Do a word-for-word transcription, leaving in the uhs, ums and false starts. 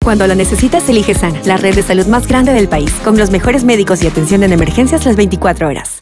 Cuando lo necesitas, elige Sana, la red de salud más grande del país, con los mejores médicos y atención en emergencias las veinticuatro horas.